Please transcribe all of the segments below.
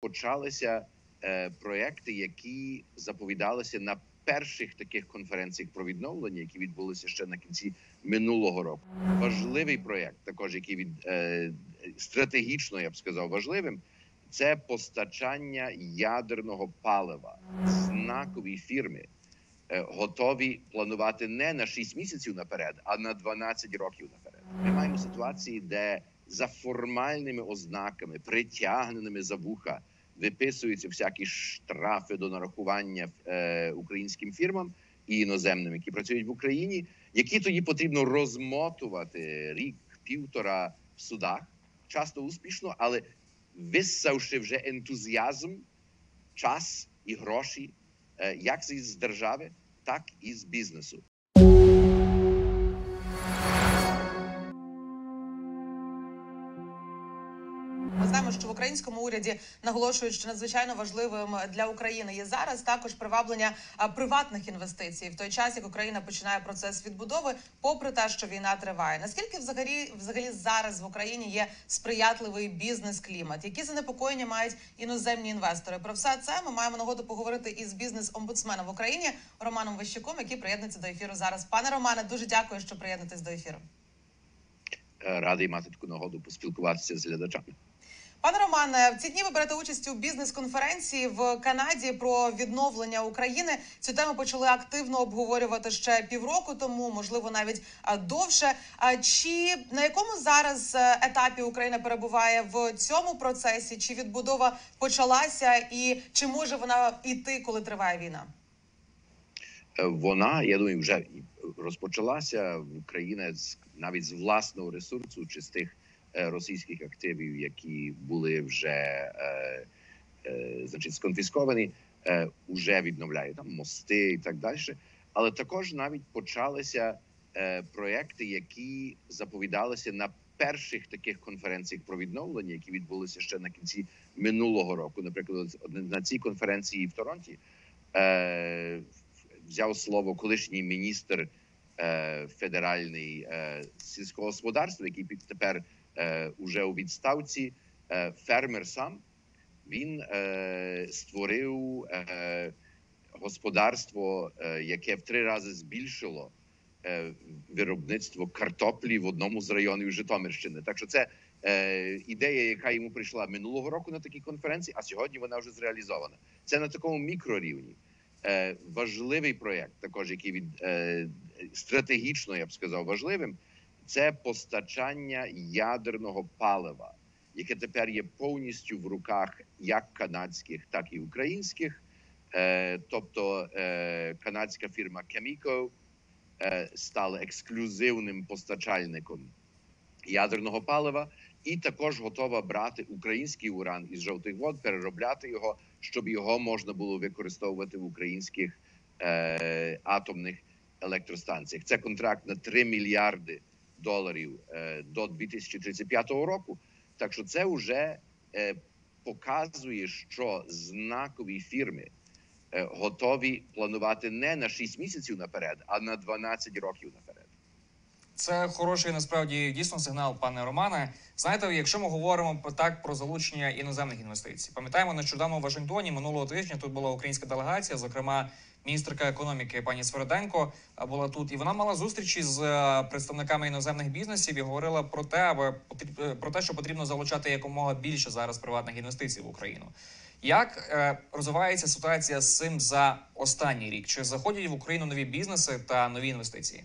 почалися проекти, які заповідалися на перших таких конференціях про відновлення, які відбулися ще на кінці минулого року. Важливий проєкт, також який стратегічно, я б сказав, важливим, це постачання ядерного палива. Знакові фірми готові планувати не на 6 місяців наперед, а на 12 років наперед. Ми маємо ситуації, де за формальними ознаками, притягненими за вуха, виписуються всякі штрафи до нарахування українським фірмам і іноземним, які працюють в Україні, які тоді потрібно розмотувати рік-півтора в судах, часто успішно, але виссавши вже ентузіазм, час і гроші, як з держави, так і з бізнесу. Ми знаємо, що в українському уряді наголошують, що надзвичайно важливим для України є зараз також приваблення приватних інвестицій в той час, як Україна починає процес відбудови, попри те, що війна триває. Наскільки взагалі зараз в Україні є сприятливий бізнес-клімат? Які занепокоєння мають іноземні інвестори? Про все це ми маємо нагоду поговорити із бізнес-омбудсменом в Україні Романом Ващуком, який приєднується до ефіру зараз. Пане Романе, дуже дякую, що приєднуєтесь до ефіру. Радий мати таку нагоду поспілкуватися з глядачами. Пане Романе, в ці дні ви берете участь у бізнес-конференції в Канаді про відновлення України. Цю тему почали активно обговорювати ще півроку тому, можливо, навіть довше. Чи на якому зараз етапі Україна перебуває в цьому процесі? Чи відбудова почалася і чи може вона йти, коли триває війна? Вона, я думаю, вже розпочалася. Україна навіть з власного ресурсу чи з тих російських активів, які були вже сконфісковані, вже відновляє там мости і так далі. Але також навіть почалися проекти, які заповідалися на перших таких конференціях про відновлення, які відбулися ще на кінці минулого року. Наприклад, на цій конференції в Торонті взяв слово колишній міністр федеральний сільського господарства, який тепер уже у відставці, фермер сам. Він створив господарство, яке в 3 рази збільшило виробництво картоплі в одному з районів Житомирщини. Так що це ідея, яка йому прийшла минулого року на такій конференції, а сьогодні вона вже зреалізована. Це на такому мікрорівні. Важливий проєкт, також який стратегічно, я б сказав, важливим, це постачання ядерного палива, яке тепер є повністю в руках як канадських, так і українських. Тобто канадська фірма Cameco стала ексклюзивним постачальником ядерного палива і також готова брати український уран із жовтих вод, переробляти його, щоб його можна було використовувати в українських атомних електростанціях. Це контракт на $3 мільярди до 2035 року. Так що це вже показує, що знакові фірми готові планувати не на 6 місяців наперед, а на 12 років наперед. Це хороший, насправді, дійсно сигнал, пане Романе. Знаєте, якщо ми говоримо про залучення іноземних інвестицій. Пам'ятаємо, нещодавно в Вашингтоні минулого тижня тут була українська делегація, зокрема, міністерка економіки пані Свериденко була тут, і вона мала зустрічі з представниками іноземних бізнесів і говорила про те, що потрібно залучати якомога більше зараз приватних інвестицій в Україну. Як розвивається ситуація з цим за останній рік? Чи заходять в Україну нові бізнеси та нові інвестиції?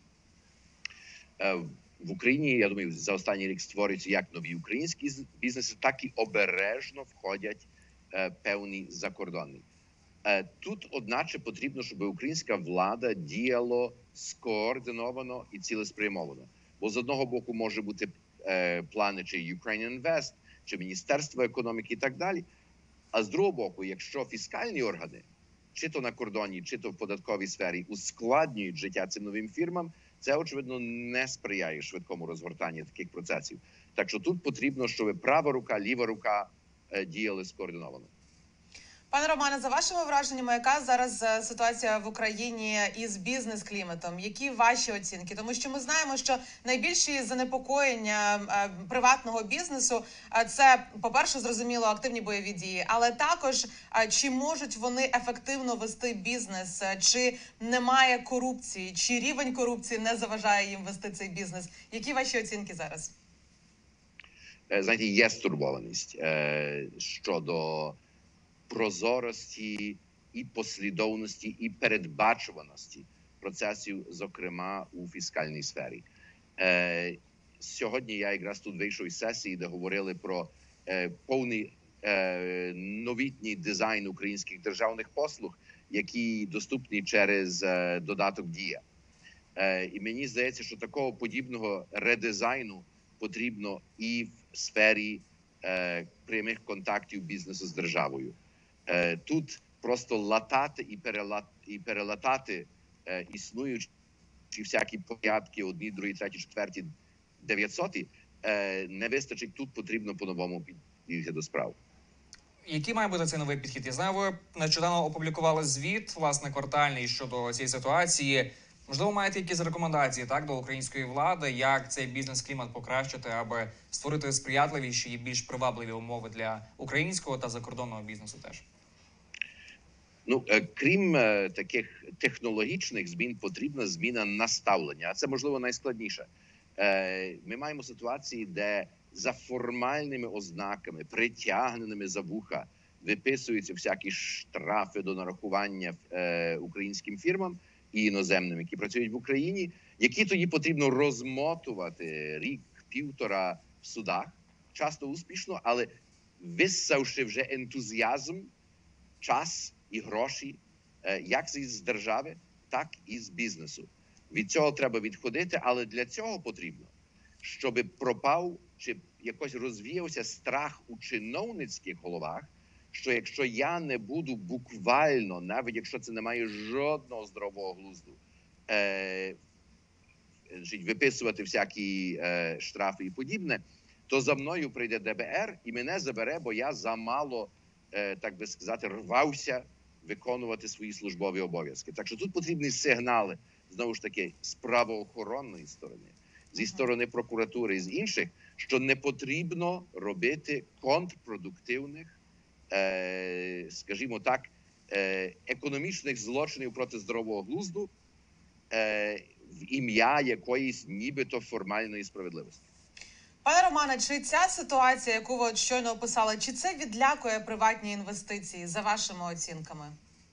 В Україні, я думаю, за останній рік створюються як нові українські бізнеси, так і обережно входять певні закордонні. Тут, одначе, потрібно, щоб українська влада діяла скоординовано і цілеспрямовано. Бо з одного боку може бути плани чи Ukraine Invest, чи Міністерство економіки і так далі. А з другого боку, якщо фіскальні органи, чи то на кордоні, чи то в податковій сфері, ускладнюють життя цим новим фірмам, це, очевидно, не сприяє швидкому розгортанню таких процесів. Так що тут потрібно, щоб права рука, ліва рука діяли скоординовано. Пане Романе, за вашими враженнями, яка зараз ситуація в Україні із бізнес-кліматом? Які ваші оцінки? Тому що ми знаємо, що найбільші занепокоєння приватного бізнесу це, по-перше, зрозуміло, активні бойові дії, але також чи можуть вони ефективно вести бізнес, чи немає корупції, чи рівень корупції не заважає їм вести цей бізнес? Які ваші оцінки зараз? Знаєте, є стурбованість щодо прозорості і послідовності і передбачуваності процесів, зокрема у фіскальній сфері. Сьогодні я якраз тут вийшов із сесії, де говорили про повний новітній дизайн українських державних послуг, які доступні через додаток «Дія». І мені здається, що такого подібного редизайну потрібно і в сфері прямих контактів бізнесу з державою. Тут просто латати і перелатати існуючі всякі порядки 1, 2, 3, 4, 900 не вистачить. Тут потрібно по-новому підійти до справ. Який має бути цей новий підхід? Я знаю, ви нещодавно опублікували звіт, власне, квартальний щодо цієї ситуації. Можливо, маєте якісь рекомендації до української влади, як цей бізнес-клімат покращити, аби створити сприятливіші і більш привабливі умови для українського та закордонного бізнесу теж? Крім таких технологічних змін, потрібна зміна наставлення. А це, можливо, найскладніше. Ми маємо ситуації, де за формальними ознаками, притягненими за вуха, виписуються всякі штрафи до нарахування українським фірмам і іноземним, які працюють в Україні, які тоді потрібно розмотувати рік-півтора в судах, часто успішно, але виссавши вже ентузіазм, час і гроші, як з держави, так і з бізнесу. Від цього треба відходити, але для цього потрібно, щоб пропав чи якось розвіявся страх у чиновницьких головах, що якщо я не буду буквально, навіть якщо це не має жодного здорового глузду, виписувати всякі штрафи і подібне, то за мною прийде ДБР і мене забере, бо я замало, так би сказати, рвався виконувати свої службові обов'язки. Так що тут потрібні сигнали, знову ж таки, з правоохоронної сторони, зі сторони прокуратури і з інших, що не потрібно робити контрпродуктивних, скажімо так, економічних злочинів проти здорового глузду в ім'я якоїсь нібито формальної справедливості. Пане Романе, чи ця ситуація, яку ви щойно описали, чи це відлякує приватні інвестиції, за вашими оцінками?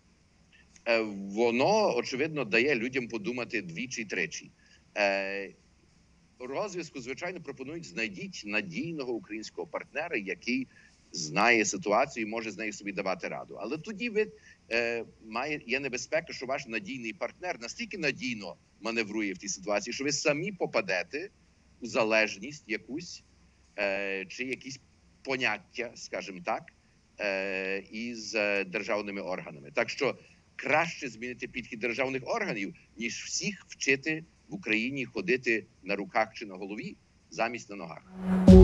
Воно, очевидно, дає людям подумати двічі-тричі. Розв'язку, звичайно, пропонують: знайдіть надійного українського партнера, який знає ситуацію і може з нею собі давати раду. Але тоді є небезпека, що ваш надійний партнер настільки надійно маневрує в тій ситуації, що ви самі попадете у залежність якусь, чи якісь поняття, скажімо так, із державними органами. Так що краще змінити підхід державних органів, ніж всіх вчити в Україні ходити на руках чи на голові, замість на ногах.